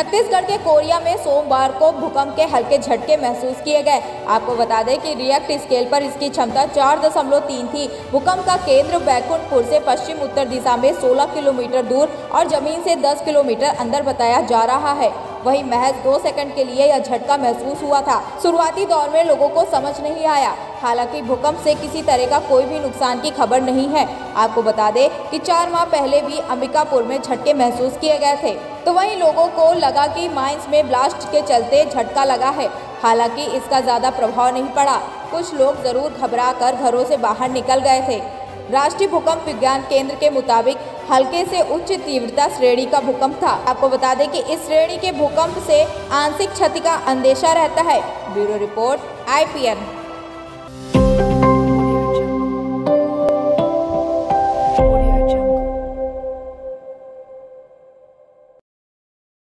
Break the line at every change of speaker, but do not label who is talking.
छत्तीसगढ़ के कोरिया में सोमवार को भूकंप के हल्के झटके महसूस किए गए। आपको बता दें कि रिएक्ट स्केल पर इसकी क्षमता 4.3 थी। भूकंप का केंद्र बैकुंठपुर से पश्चिम उत्तर दिशा में 16 किलोमीटर दूर और जमीन से 10 किलोमीटर अंदर बताया जा रहा है। वहीं महज 2 सेकंड के लिए यह झटका महसूस हुआ था। शुरुआती दौर में लोगों को समझ नहीं आया। हालांकि भूकंप से किसी तरह का कोई भी नुकसान की खबर नहीं है। आपको बता दें कि 4 माह पहले भी अंबिकापुर में झटके महसूस किए गए थे। तो वहीं लोगों को लगा कि माइंस में ब्लास्ट के चलते झटका लगा है। हालांकि इसका ज्यादा प्रभाव नहीं पड़ा। कुछ लोग जरूर घबरा कर घरों से बाहर निकल गए थे। राष्ट्रीय भूकंप विज्ञान केंद्र के मुताबिक हल्के से उच्च तीव्रता श्रेणी का भूकंप था। आपको बता दें कि इस श्रेणी के भूकंप से आंशिक क्षति का अंदेशा रहता है। Bureau report IPN।